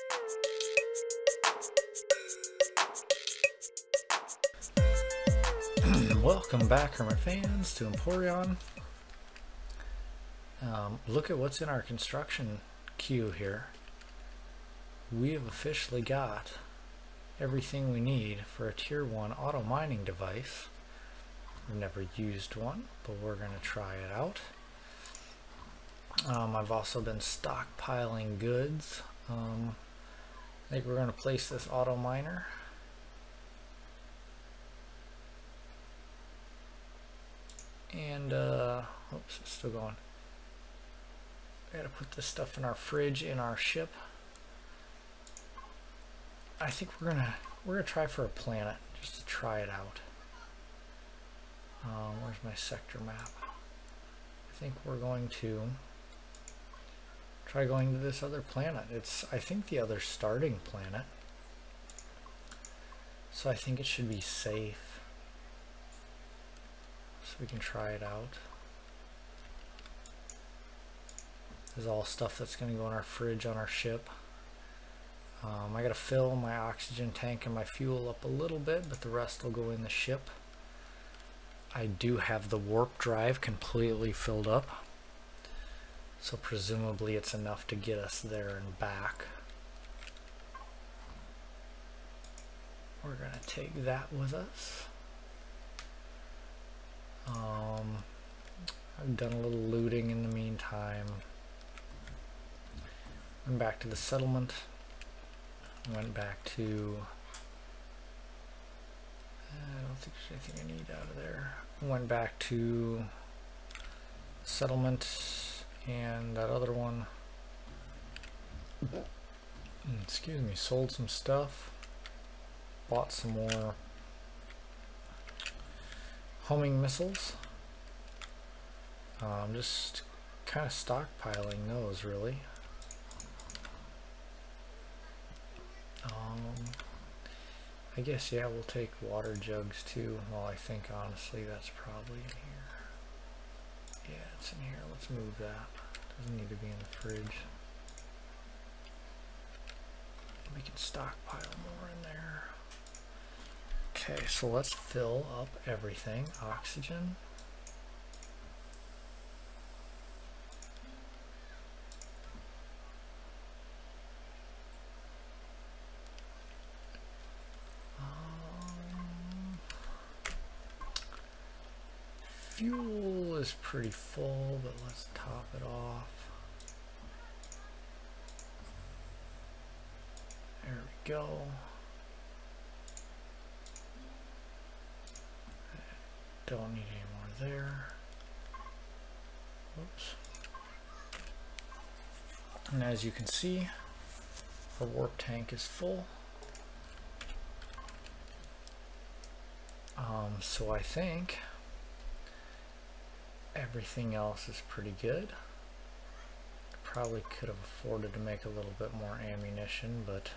Welcome back, Hermit fans, to Emporion. Look at what's in our construction queue here. We have officially got everything we need for a tier 1 auto mining device. We've never used one, but we're going to try it out. I've also been stockpiling goods. I think we're going to place this auto miner. And oops, it's still going. I gotta put this stuff in our fridge in our ship. I think we're gonna try for a planet just to try it out. Where's my sector map? I think we're going to try going to this other planet. It's, I think, the other starting planet. So I think it should be safe. So we can try it out. This is all stuff that's going to go in our fridge on our ship. I got to fill my oxygen tank and my fuel up a little bit, but the rest will go in the ship. I do have the warp drive completely filled up, so presumably it's enough to get us there and back. We're going to take that with us. I've done a little looting in the meantime. Went back to the settlement. Went back to... I don't think there's anything I need out of there. Went back to settlement and that other one. Excuse me, sold some stuff. Bought some more homing missiles. Just kind of stockpiling those, really. I guess, yeah, we'll take water jugs too. Well, I think honestly that's probably in here. Yeah, it's in here. Let's move that. Doesn't need to be in the fridge. We can stockpile more in there. Okay, so let's fill up everything. Oxygen. Fuel is pretty full, but let's top it off. There we go. Don't need any more there. Whoops. And as you can see, our warp tank is full. So I think everything else is pretty good. Probably could have afforded to make a little bit more ammunition, but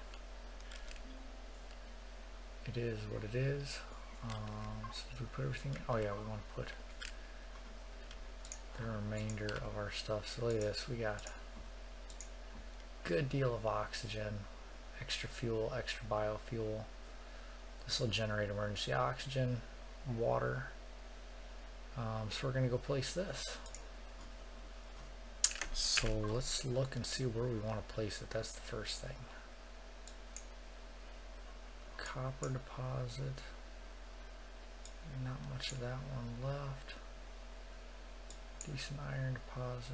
it is what it is. So did we put everything? Oh yeah, we want to put the remainder of our stuff. So look at this, we got a good deal of oxygen, extra fuel, extra biofuel. This will generate emergency oxygen, water. So we're going to go place this. So let's look and see where we want to place it. That's the first thing. Copper deposit. Not much of that one left. Decent iron deposit,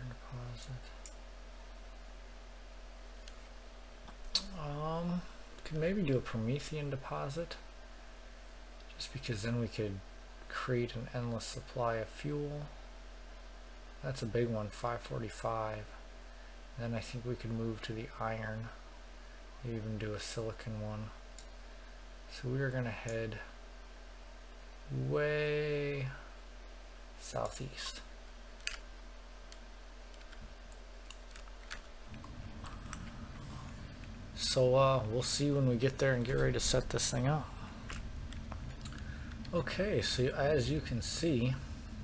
could maybe do a Promethean deposit, just because then we could create an endless supply of fuel. That's a big one, 545. Then I think we could move to the iron, even do a silicon one. So we are going to head way southeast. So we'll see when we get there and get ready to set this thing up. Okay, so as you can see,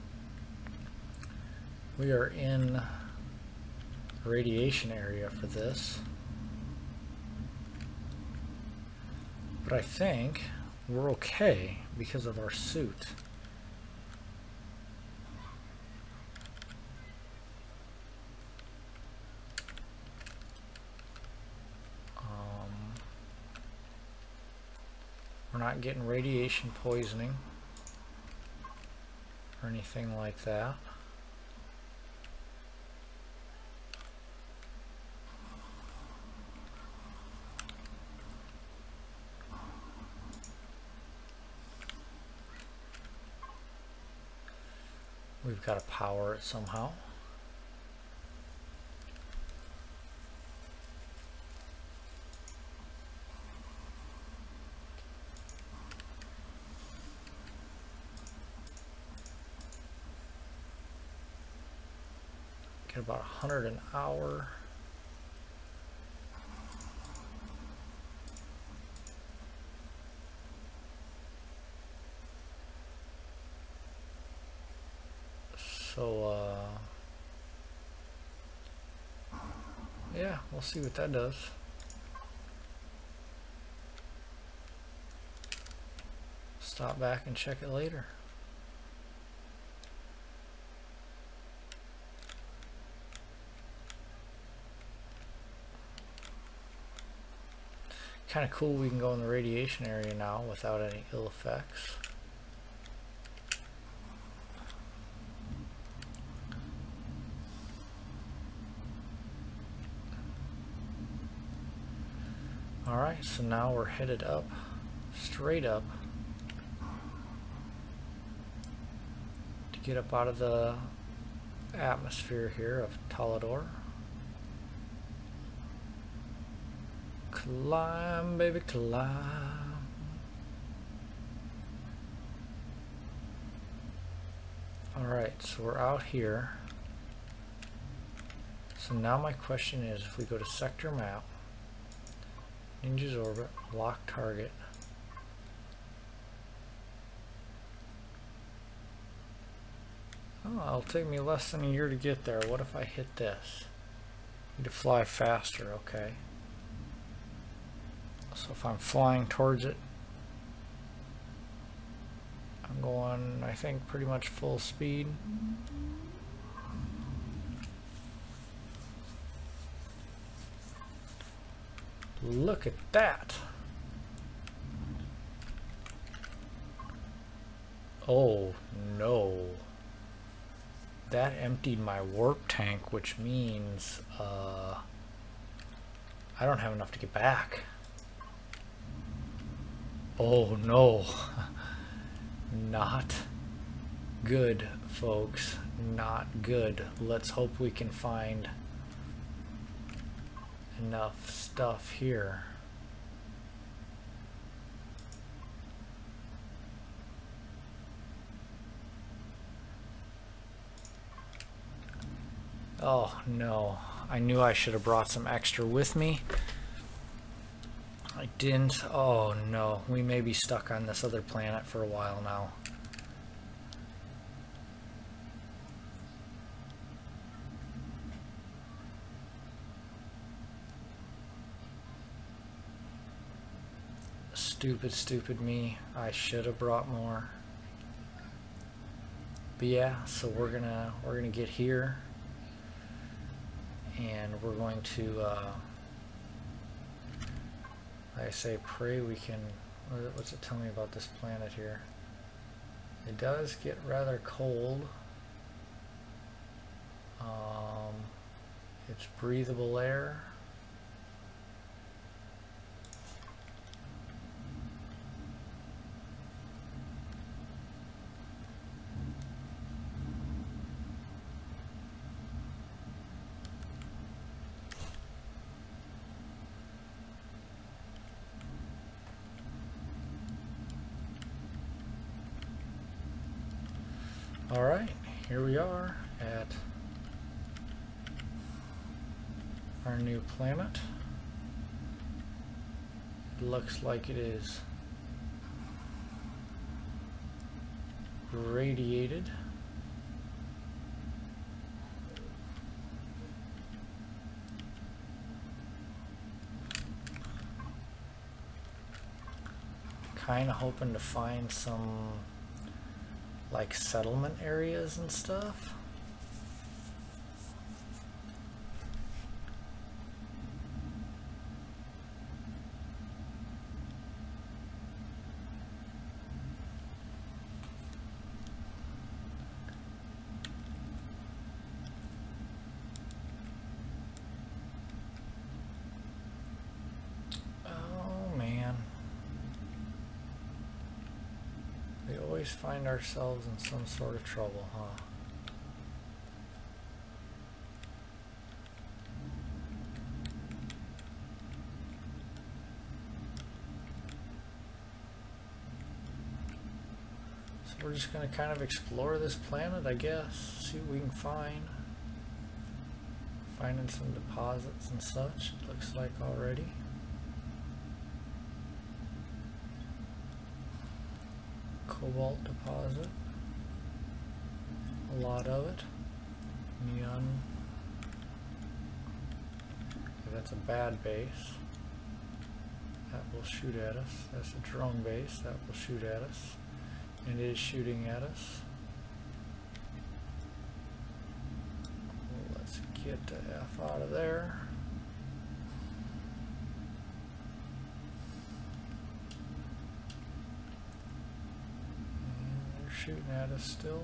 we are in the radiation area for this. But I think we're okay because of our suit. We're not getting radiation poisoning or anything like that. We've got to power it somehow. Get about 100 an hour. So, yeah, we'll see what that does. Stop back and check it later. Kind of cool we can go in the radiation area now without any ill effects. Alright, so now we're headed up, straight up, to get up out of the atmosphere here of Tolador. Climb, baby, climb. Alright, so we're out here. So now my question is, if we go to sector map, Ninja's orbit, lock target. Oh, it'll take me less than a year to get there. What if I hit this? Need to fly faster, okay. So if I'm flying towards it, I'm going, I think, pretty much full speed. Look at that. Oh no. That emptied my warp tank, which means I don't have enough to get back. Oh no. Not good, folks. Not good. Let's hope we can find enough stuff here. Oh no, I knew I should have brought some extra with me. I didn't. Oh no, we may be stuck on this other planet for a while now. Stupid me. I should have brought more. But yeah, so we're gonna get here, and we're going to like I say, pray we can. What's it tell me about this planet here? It does get rather cold. It's breathable air. Alright, here we are at our new planet. It looks like it is radiated. kind of hoping to find some like settlement areas and stuff. Find ourselves in some sort of trouble, huh? So we're just going to kind of explore this planet, I guess, see what we can find. Finding some deposits and such, it looks like already. Cobalt deposit, a lot of it. Neon. Okay, that's a bad base. That will shoot at us. That's a drone base. That will shoot at us. And it is shooting at us. Let's get the F out of there. Shooting at us still.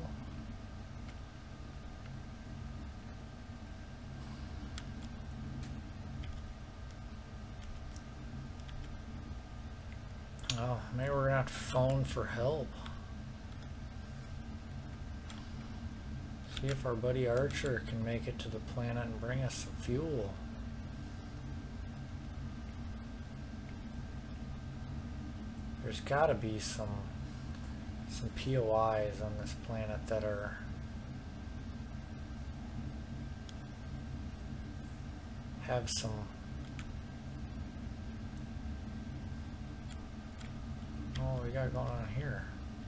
Oh, maybe we're gonna have to phone for help. See if our buddy Archer can make it to the planet and bring us some fuel. There's gotta be some POIs on this planet that are have some we got going on here.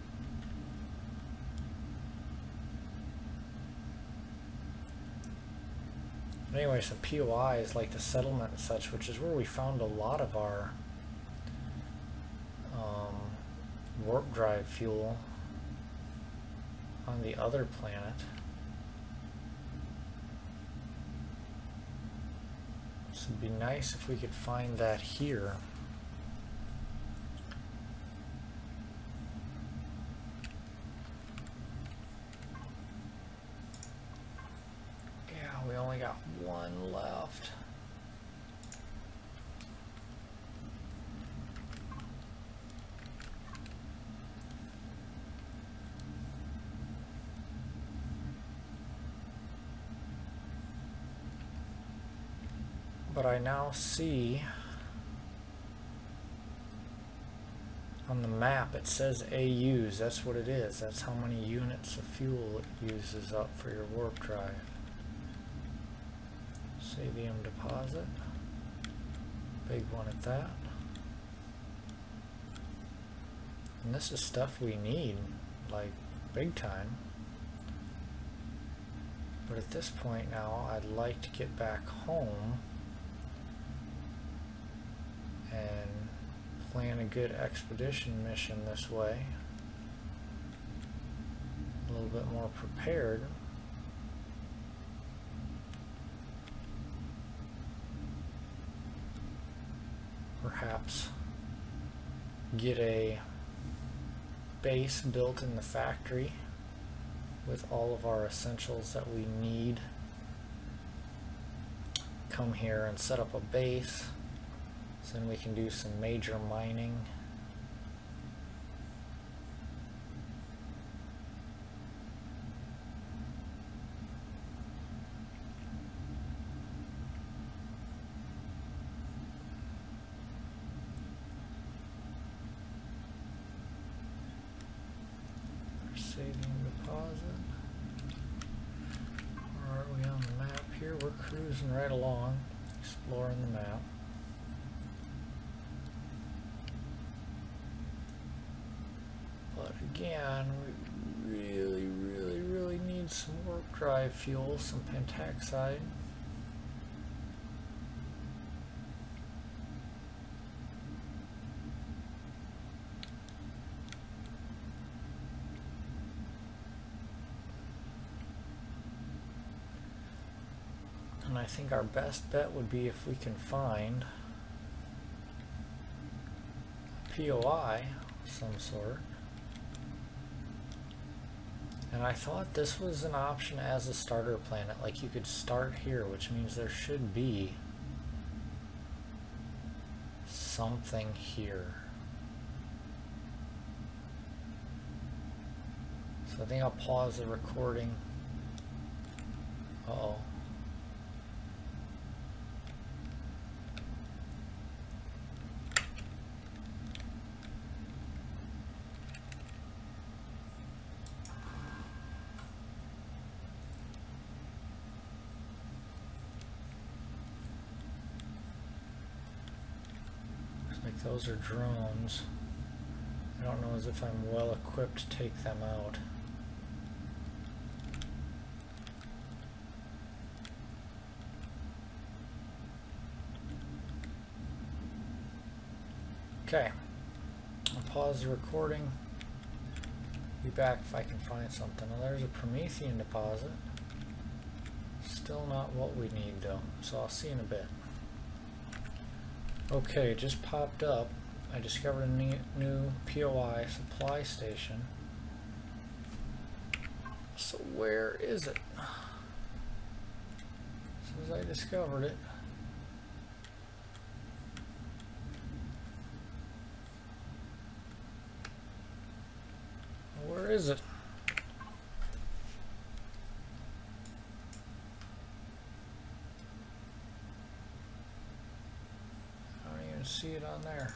Anyway, some POIs like the settlement and such, which is where we found a lot of our warp drive fuel on the other planet. So it'd be nice if we could find that here. Yeah, we only got one left. But I now see on the map it says AUs. That's what it is. That's how many units of fuel it uses up for your warp drive. Savium deposit. Big one at that. And this is stuff we need, like big time. But at this point now, I'd like to get back home and plan a good expedition mission this way. A little bit more prepared. Perhaps get a base built in the factory with all of our essentials that we need. Come here and set up a base. So then we can do some major mining. Saving deposit. Where are we on the map here? We're cruising right along, exploring the map. Again, we really need some warp drive fuel, some pentaxide. And I think our best bet would be if we can find a POI of some sort. And I thought this was an option as a starter planet, like you could start here, which means there should be something here. So I think I'll pause the recording. Uh-oh. Like those are drones. I don't know as if I'm well equipped to take them out. Okay, I'll pause the recording. Be back if I can find something. Well, there's a Promethean deposit. Still not what we need though, so I'll see you in a bit. Okay, just popped up. I discovered a new POI supply station. So where is it? As soon as I discovered it. Where is it? See it on there.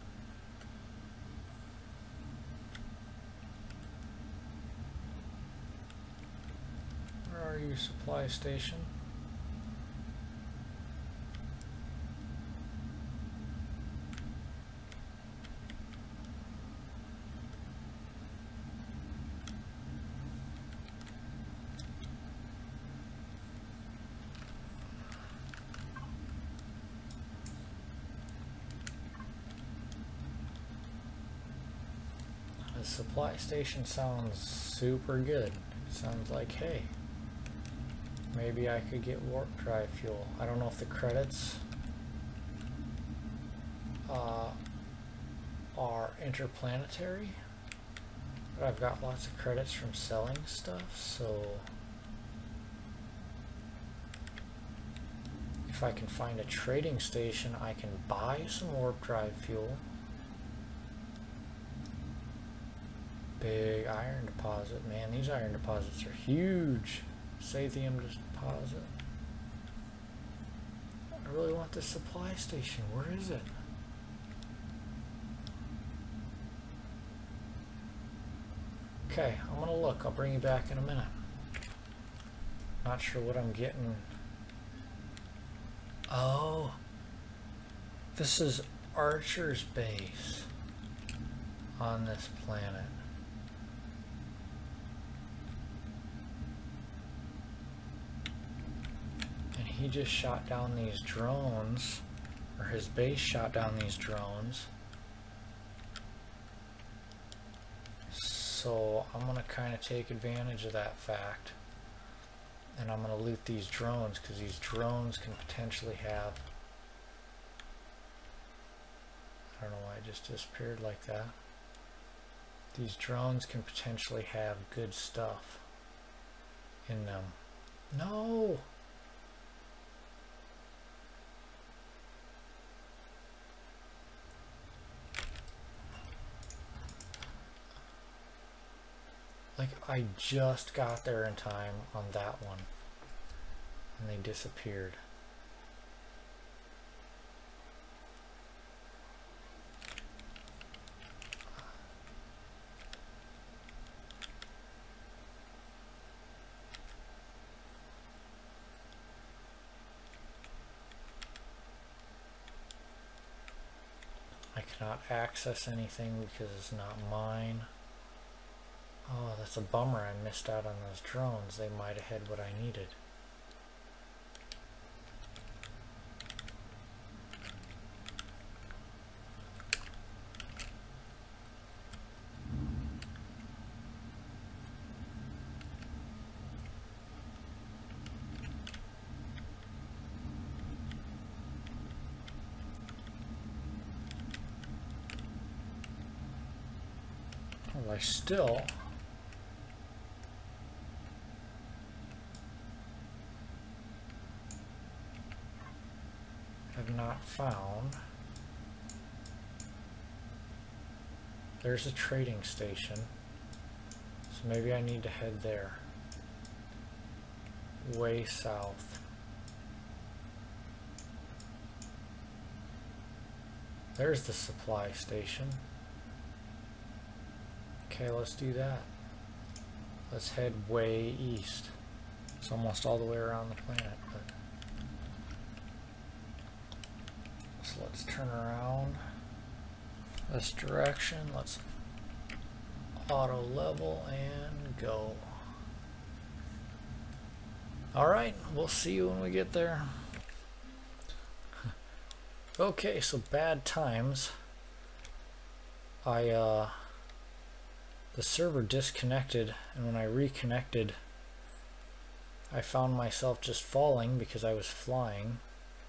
Where are you, supply station? The supply station sounds super good. It sounds like, hey, maybe I could get warp drive fuel. I don't know if the credits are interplanetary, but I've got lots of credits from selling stuff, so if I can find a trading station, I can buy some warp drive fuel. Big iron deposit. Man, these iron deposits are huge. Sathium deposit. I really want this supply station. Where is it? Okay, I'm gonna look. I'll bring you back in a minute. Not sure what I'm getting. Oh, this is Archer's base on this planet. He just shot down these drones, or his base shot down these drones. So I'm going to kind of take advantage of that fact. And I'm going to loot these drones, because these drones can potentially have... I don't know why it just disappeared like that. These drones can potentially have good stuff in them. No! Like, I just got there in time on that one, and they disappeared. I cannot access anything because it's not mine. Oh, that's a bummer. I missed out on those drones. They might have had what I needed. But I still have not found. There's a trading station, so maybe I need to head there. Way south. There's the supply station. Okay, let's do that. Let's head way east. It's almost all the way around the planet, but so let's turn around this direction. Let's auto level and go. Alright, we'll see you when we get there. Okay, so bad times. The server disconnected, and when I reconnected, I found myself just falling because I was flying.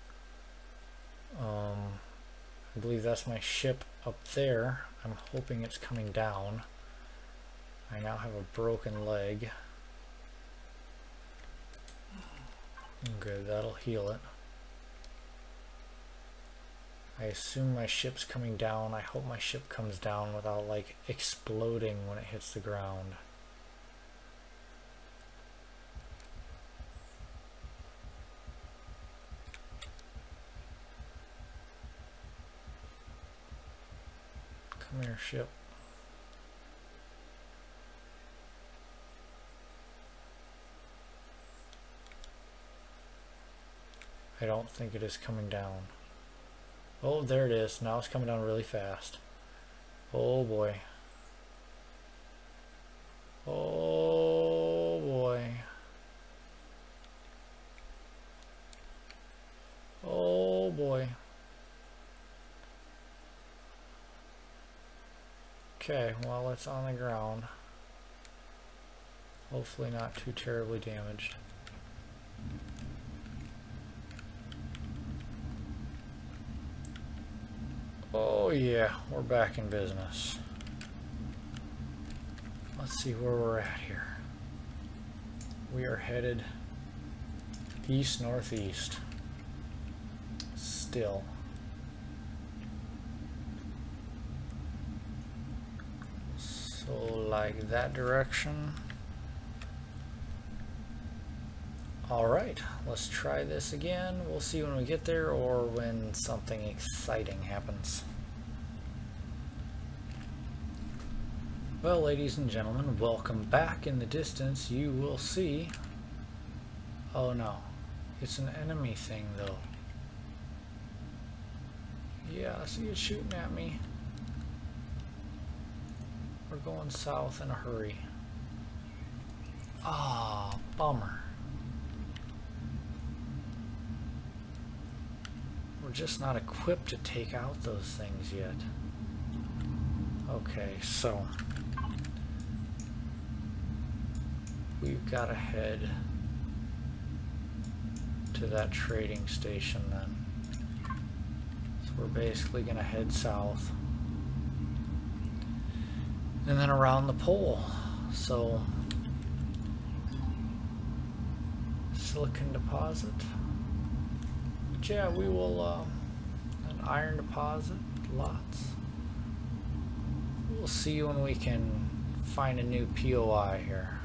I believe that's my ship up there. I'm hoping it's coming down. I now have a broken leg. Good, that'll heal it. I assume my ship's coming down. I hope my ship comes down without like exploding when it hits the ground. Come here, ship. I don't think it is coming down. Oh, there it is. Now it's coming down really fast. Oh boy. Oh boy. Oh boy. Okay, well, it's on the ground. Hopefully not too terribly damaged. Oh yeah, we're back in business. Let's see where we're at here. We are headed east-northeast. Still. So like that direction. Alright, let's try this again. We'll see when we get there or when something exciting happens. Well, ladies and gentlemen, welcome back. In the distance you will see... Oh no, it's an enemy thing though. Yeah, I see it shooting at me. We're going south in a hurry. Ah, bummer. We're just not equipped to take out those things yet. Okay, so we've got to head to that trading station then. So we're basically going to head south and then around the pole. So silicon deposit. Yeah, we will, an iron deposit, lots. We'll see when we can find a new POI here.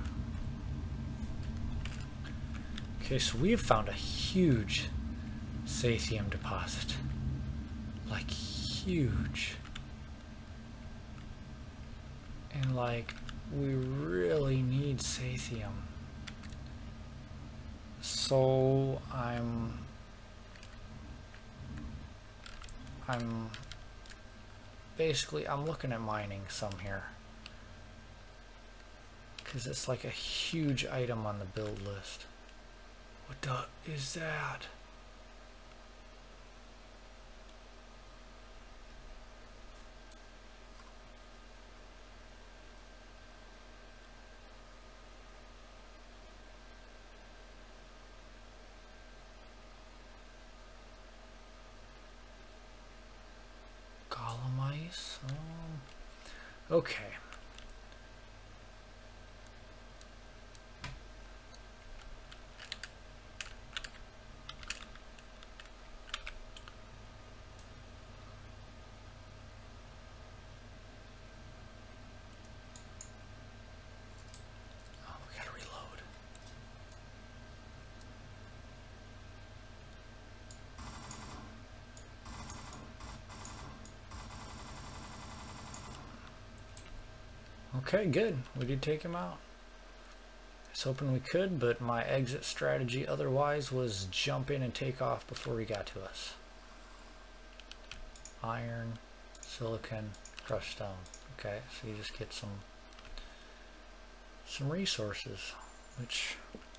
Okay, so we have found a huge Sathium deposit. Like, huge. And like, we really need Sathium. So, I'm looking at mining some here because it's like a huge item on the build list. What the is that? Okay, Okay, good. We did take him out. I was hoping we could, but my exit strategy otherwise was jump in and take off before he got to us. Iron, silicon, crushed stone. Okay, so you just get some resources, which,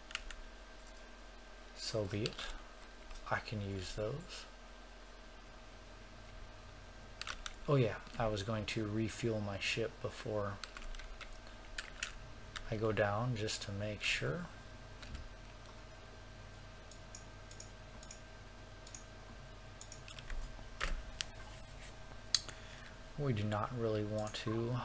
so be it. I can use those. Oh yeah, I was going to refuel my ship before I go down, just to make sure. We do not really want to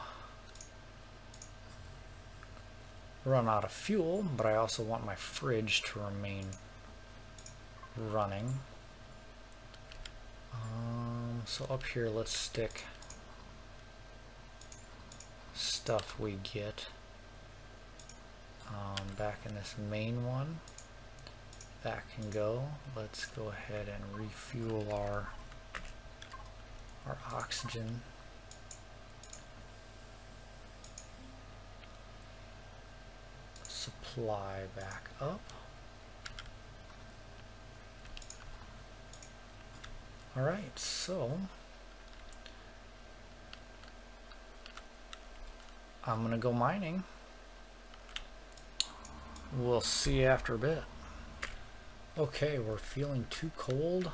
run out of fuel, but I also want my fridge to remain running. So up here, let's stick stuff we get back in this main one. That can go. Let's go ahead and refuel our oxygen. Supply back up. Alright, so I'm gonna go mining. We'll see after a bit. Okay, we're feeling too cold.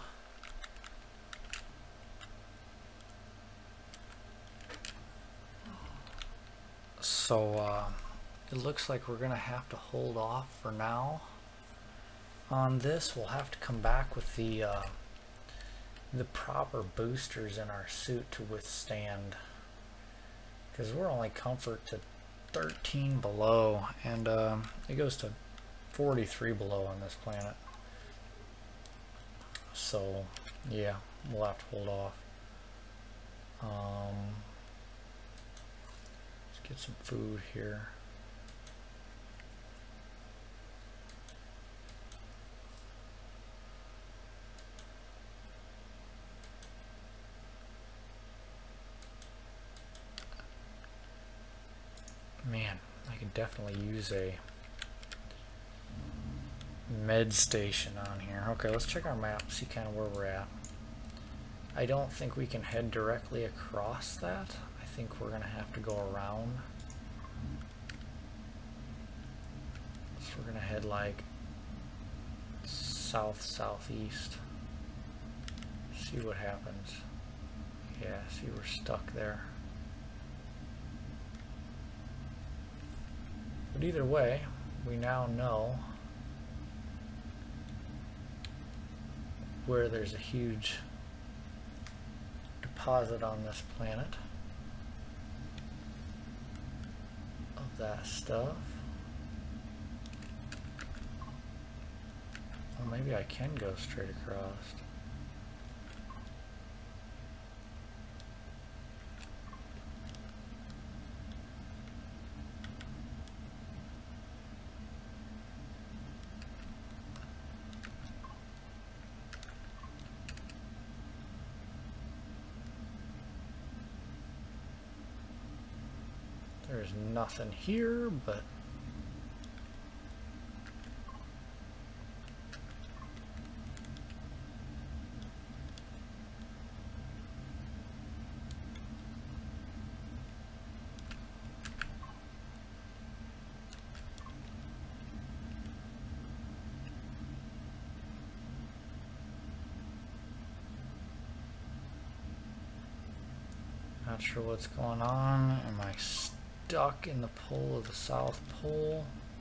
So it looks like we're gonna have to hold off for now on this. We'll have to come back with the proper boosters in our suit to withstand, because we're only comfort to 13 below, and it goes to 43 below on this planet. So yeah, we'll have to hold off. Let's get some food here. Man, I could definitely use a med station on here. Okay, let's check our map, see kind of where we're at. I don't think we can head directly across that. I think we're gonna have to go around. So we're gonna head like southeast. See what happens. Yeah, see, we're stuck there. But either way, we now know where there's a huge deposit on this planet of that stuff. Well, maybe I can go straight across. There's nothing here, but not sure what's going on. Am I stuck in the pole of the South Pole?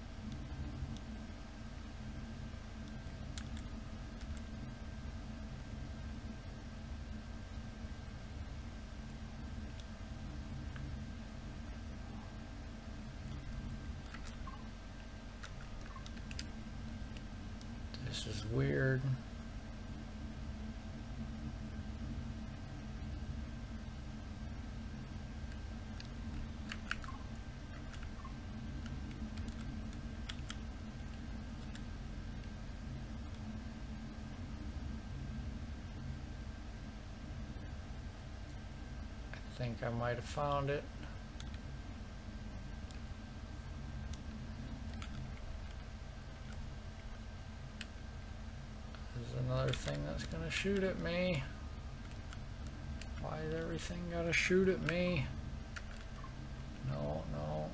This is weird. I think I might have found it. thing that's gonna shoot at me. Why is everything gotta shoot at me? No, no.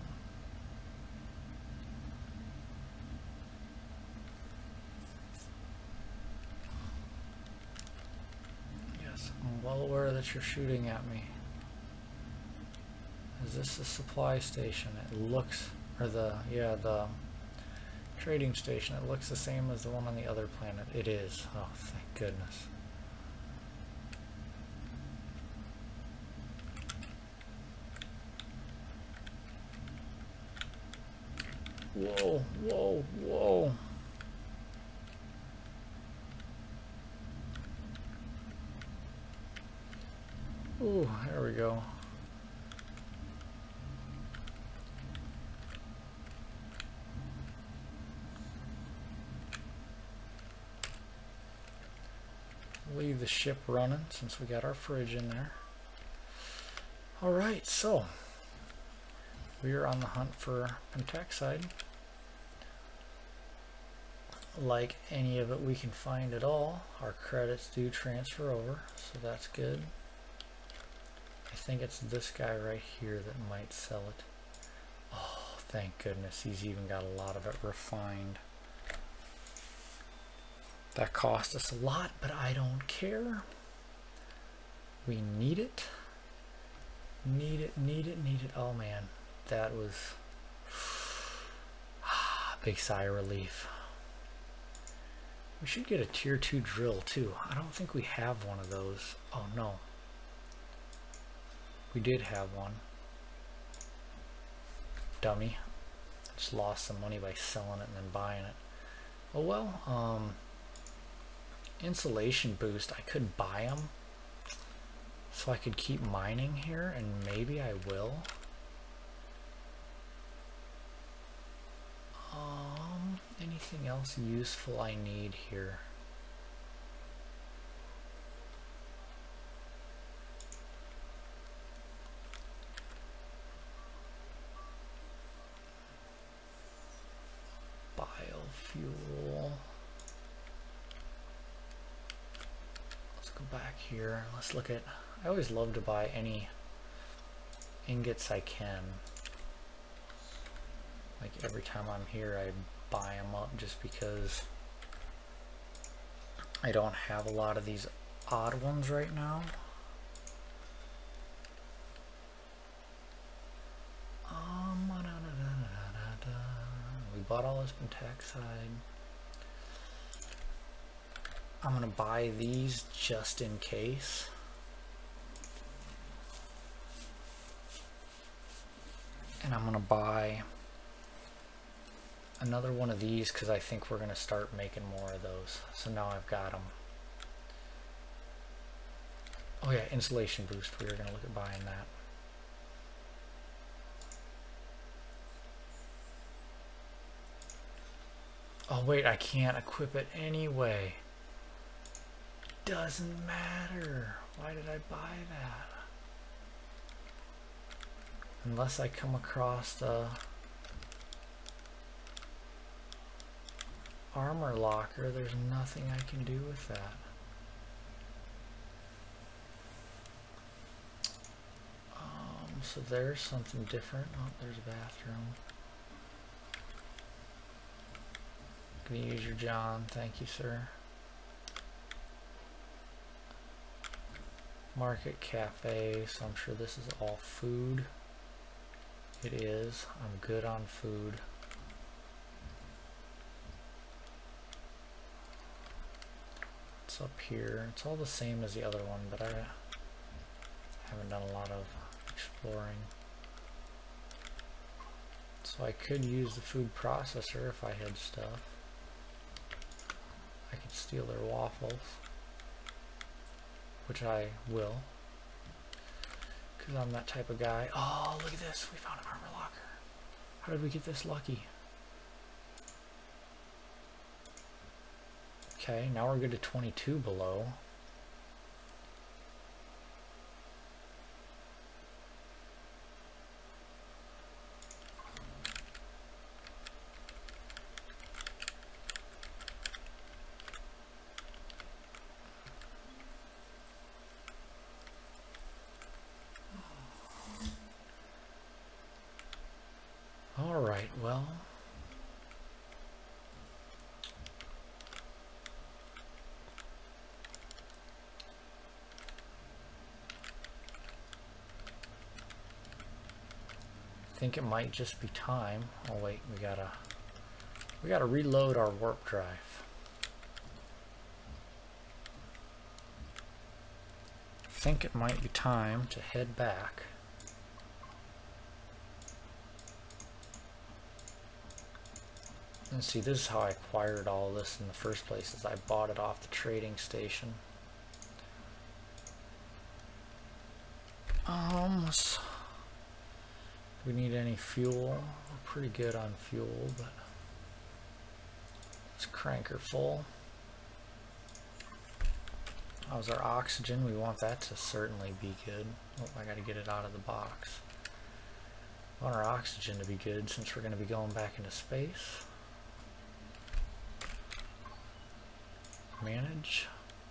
Yes, I'm well aware that you're shooting at me. Is this the supply station? It looks, or the trading station. It looks the same as the one on the other planet. It is. Oh, thank goodness. Whoa, whoa, whoa. Ooh, there we go. Leave the ship running since we got our fridge in there. Alright, so we are on the hunt for pentexide. Like any of it we can find at all, our credits do transfer over, so that's good. I think it's this guy right here that might sell it. Oh, thank goodness, he's even got a lot of it refined. That cost us a lot, but I don't care. We need it. Need it, need it, need it. Oh man, that was big sigh of relief. We should get a tier 2 drill too. I don't think we have one of those. Oh no. We did have one. Dummy. Just lost some money by selling it and then buying it. Oh well, insulation boost, I could buy them so I could keep mining here, and maybe I will. Anything else useful I need here? Biofuel. Let's go back here. Let's look at, I always love to buy any ingots I can. Like every time I'm here I buy them up just because I don't have a lot of these odd ones right now. We bought all this pentexide. I'm gonna buy these just in case. And I'm gonna buy another one of these because I think we're gonna start making more of those. So now I've got them. Oh yeah, insulation boost. We were gonna look at buying that. Oh wait, I can't equip it anyway. Doesn't matter. Why did I buy that? Unless I come across the armor locker, there's nothing I can do with that. So there's something different. Oh, there's a bathroom. Can you use your John? Thank you, sir. Market cafe, so I'm sure this is all food. It is. I'm good on food. It's up here. It's all the same as the other one, but I haven't done a lot of exploring. So I could use the food processor if I had stuff. I could steal their waffles, which I will, because I'm that type of guy. Oh, look at this. We found an armor locker. How did we get this lucky? Okay, now we're good to 22 below. Alright, well, I think it might just be time. Oh wait, we gotta reload our warp drive. I think it might be time to head back. And see, this is how I acquired all this in the first place, is I bought it off the trading station. Do we need any fuel? We're pretty good on fuel, but let's crank her full. How's our oxygen? We want that to certainly be good. Oh, I gotta get it out of the box. I want our oxygen to be good since we're gonna be going back into space. Manage.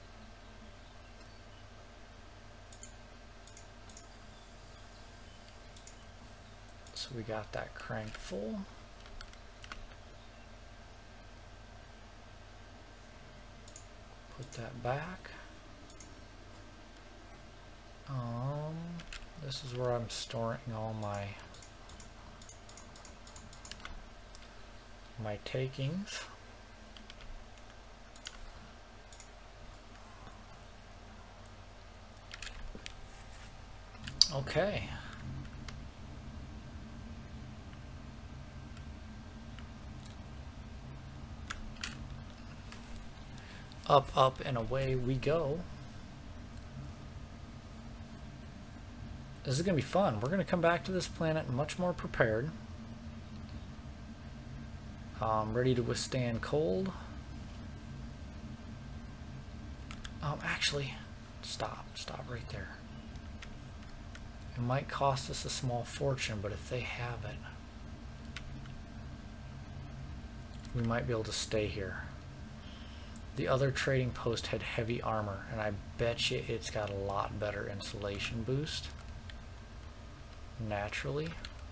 So we got that cranked full. Put that back. This is where I'm storing all my takings. Okay. Up, up, and away we go. This is going to be fun. We're going to come back to this planet much more prepared. Ready to withstand cold. Actually, stop right there. It might cost us a small fortune, but if they have it, we might be able to stay here. The other trading post had heavy armor, and I bet you it's got a lot better insulation boost. Naturally.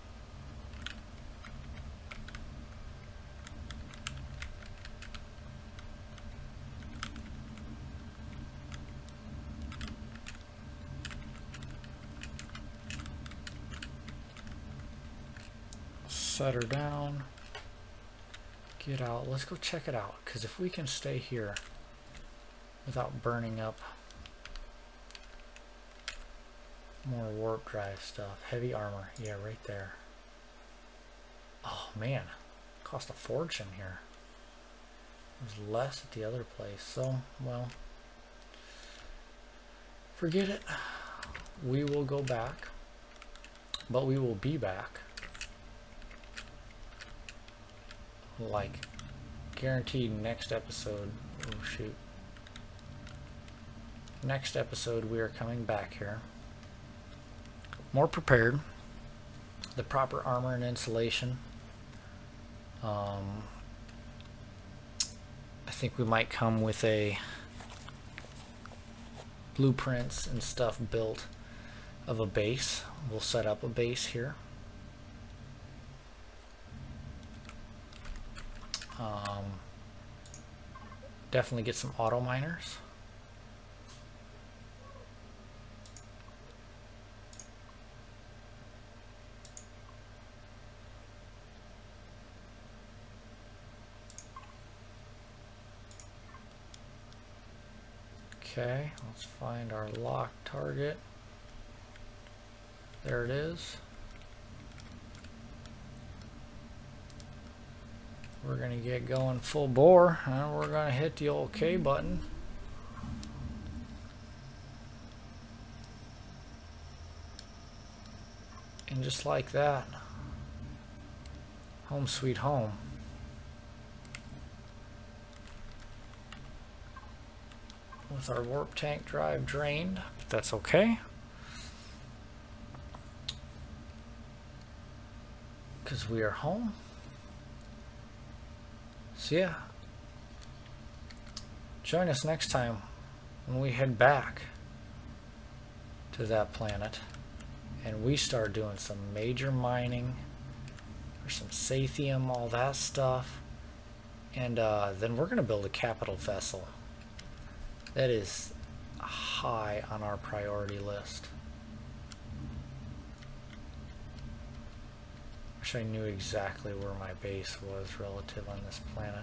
Set her down. Get out. Let's go check it out, because if we can stay here without burning up more warp drive stuff. Heavy armor. Yeah, right there. Oh man, cost a fortune here. It was less at the other place, so well, forget it. We will go back, but we will be back. Like, guaranteed next episode. Oh shoot. Next episode we are coming back here. More prepared. The proper armor and insulation. I think we might come with a blueprints and stuff built of a base. We'll set up a base here. Definitely get some auto miners. Okay, let's find our lock target. There it is. We're going to get going full bore, and we're going to hit the old K button. And just like that, home sweet home. With our warp tank drive drained, but that's okay, because we are home. So yeah, join us next time when we head back to that planet and we start doing some major mining. for some Sathium, all that stuff. And then we're going to build a capital vessel. That is high on our priority list. Wish I knew exactly where my base was relative on this planet,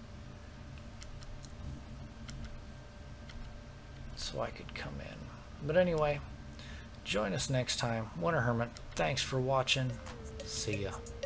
so I could come in. But anyway, join us next time. Winter Hermit, thanks for watching. See ya.